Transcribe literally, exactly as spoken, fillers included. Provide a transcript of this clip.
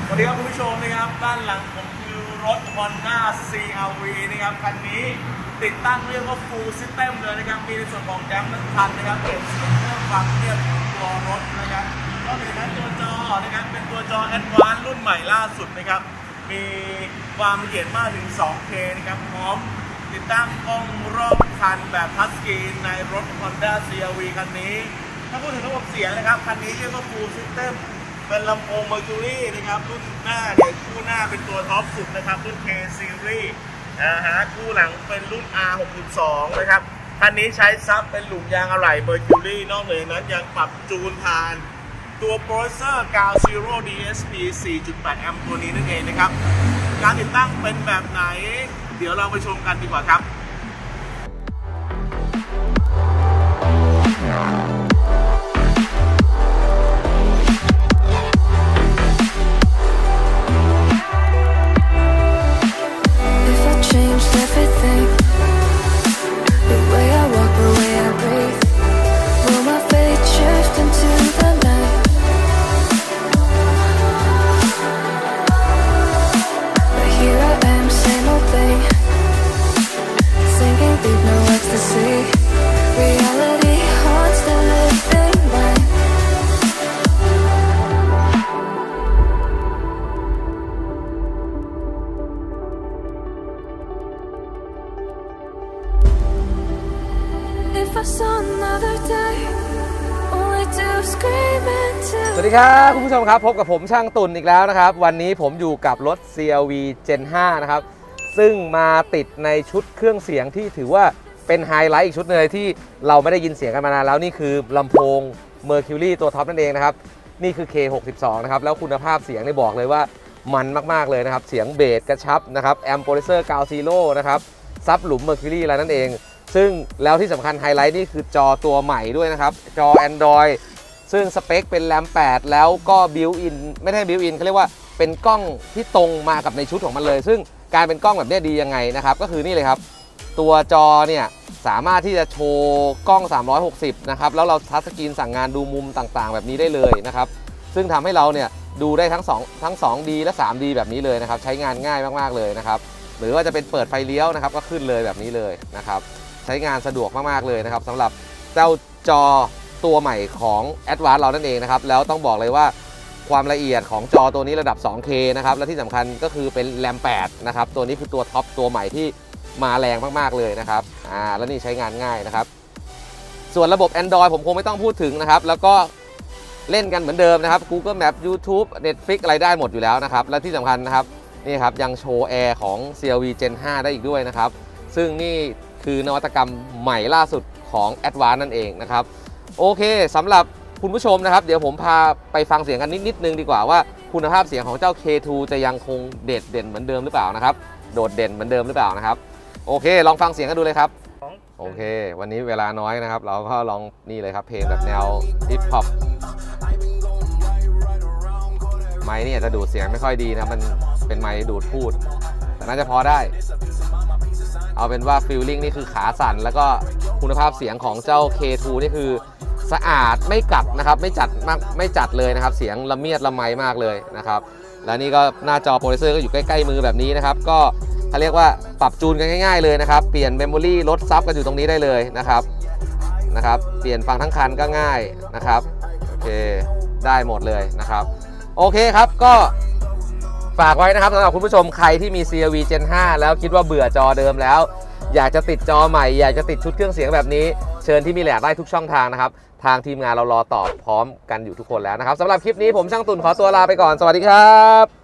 สวัสดีครับคุณผู้ชมนะครับด้านหลังผมคือรถ Honda ซี อาร์ วี นะครับคันนี้ติดตั้งเรียกว่า Full System เลยนะครับมีในส่วนของแจมทั้งคันนะครับเก็บเสียงเครื่องฟังเทียบตัวรถนะครับก็มีทั้งตัวจอนะครับเป็นตัวจอ Advanced รุ่นใหม่ล่าสุดนะครับมีความละเอียดมากถึง สองเค นะครับพร้อมติดตั้งกล้องรอบคันแบบทัชสกรีนในรถ Honda ซี อาร์ วี คันนี้ถ้าพูดถึงระบบเสียงนะครับคันนี้เรียกว่า Full Systemเป็นลำโพง Mercury นะครับรุ่นหน้าเนี่ยคู่หน้าเป็นตัวท็อปสุดนะครับรุ่น K Series นะฮะคู่หลังเป็นรุ่น อาร์ หกสิบสอง นะครับคันนี้ใช้ซับเป็นหลุมยางอะไหล่ Mercury นอกเหนือนั้นยังปรับจูนผ่านตัวโปรเซสเซอร์ Ground Zero ดี เอส พี สี่จุดแปด แอมป์ตัวนี้นั่นเองนะครับการติดตั้งเป็นแบบไหนเดี๋ยวเราไปชมกันดีกว่าครับสวัสดีครับคุณผู้ชมครับพบกับผมช่างตุ่นอีกแล้วนะครับวันนี้ผมอยู่กับรถ ซี อาร์ วี Gen ห้า นะครับซึ่งมาติดในชุดเครื่องเสียงที่ถือว่าเป็นไฮไลท์อีกชุดเลยที่เราไม่ได้ยินเสียงกันมานานแล้วนี่คือลำโพง Mercury ตัวท็อปนั่นเองนะครับนี่คือ เค หกสิบสอง นะครับแล้วคุณภาพเสียงนี่บอกเลยว่ามันมากๆเลยนะครับเสียงเบสกระชับนะครับแอมโพลิเซอร์ Ground Zero นะครับซับหลุม Mercury อะไรนั่นเองซึ่งแล้วที่สำคัญไฮไลท์นี่คือจอตัวใหม่ด้วยนะครับจอ Android ซึ่งสเปคเป็นแรมแปดแล้วก็บิวอินไม่ใช่บิวอินเขาเรียกว่าเป็นกล้องที่ตรงมากับในชุดของมันเลยซึ่งการเป็นกล้องแบบนี้ดียังไงนะครับก็คือนี่เลยครับตัวจอเนี่ยสามารถที่จะโชว์กล้องสามร้อยหกสิบนะครับแล้วเราทัชสกรีนสั่งงานดูมุมต่างๆแบบนี้ได้เลยนะครับซึ่งทำให้เราเนี่ยดูได้ทั้ง2ทั้ง สองดี และ สามดี แบบนี้เลยนะครับใช้งานง่ายมากๆเลยนะครับหรือว่าจะเป็นเปิดไฟเลี้ยวนะครับก็ขึ้นเลยแบบนี้เลยนะครับใช้งานสะดวกมากๆเลยนะครับสำหรับเจ้าจอตัวใหม่ของ Advanced เรานั่นเองนะครับแล้วต้องบอกเลยว่าความละเอียดของจอตัวนี้ระดับ สองเค นะครับและที่สำคัญก็คือเป็นแรมแปดนะครับตัวนี้คือตัวท็อปตัวใหม่ที่มาแรงมากๆเลยนะครับอ่าแล้วนี่ใช้งานง่ายนะครับส่วนระบบ Android ผมคงไม่ต้องพูดถึงนะครับแล้วก็เล่นกันเหมือนเดิมนะครับ Google Map YouTube Netflix อะไรได้หมดอยู่แล้วนะครับและที่สำคัญนะครับนี่ครับยังโชว์แอร์ของ ซี อาร์ วี Gen ห้า ได้อีกด้วยนะครับซึ่งนี่คือนวัตกรรมใหม่ล่าสุดของ Advanced นั่นเองนะครับโอเคสำหรับคุณผู้ชมนะครับเดี๋ยวผมพาไปฟังเสียงกันนิดนิดนึงดีกว่าว่าคุณภาพเสียงของเจ้า เค ทู จะยังคงเด็ดเด่นเหมือนเดิมหรือเปล่านะครับโดดเด่นเหมือนเดิมหรือเปล่านะครับโอเคลองฟังเสียงกันดูเลยครับโอเควันนี้เวลาน้อยนะครับเราก็ลองนี่เลยครับเพลงแบบแนวฮิปฮอปไมค์นี่อาจจะดูดเสียงไม่ค่อยดีนะมันเป็นไมค์ดูดพูดแต่น่าจะพอได้เอาเป็นว่าฟีลลิ่งนี่คือขาสั่นแล้วก็คุณภาพเสียงของเจ้า เค ทู นี่คือสะอาดไม่กัดนะครับไม่จัดมากไม่จัดเลยนะครับเสียงละเมียดละไมมากเลยนะครับและนี่ก็หน้าจอโปรดิวเซอร์ก็อยู่ใกล้ๆมือแบบนี้นะครับก็เขาเรียกว่าปรับจูนกันง่ายๆเลยนะครับเปลี่ยนเมมโมรี่ลดซับกันอยู่ตรงนี้ได้เลยนะครับนะครับเปลี่ยนฟังทั้งคันก็ง่ายนะครับโอเคได้หมดเลยนะครับโอเคครับก็ฝากไว้นะครับสำหรับคุณผู้ชมใครที่มี ซี อาร์ วี Gen ห้า แล้วคิดว่าเบื่อจอเดิมแล้วอยากจะติดจอใหม่อยากจะติดชุดเครื่องเสียงแบบนี้เชิญที่มีแหลกได้ทุกช่องทางนะครับทางทีมงานเรารอตอบพร้อมกันอยู่ทุกคนแล้วนะครับสำหรับคลิปนี้ผมช่างตุ่นขอตัวลาไปก่อนสวัสดีครับ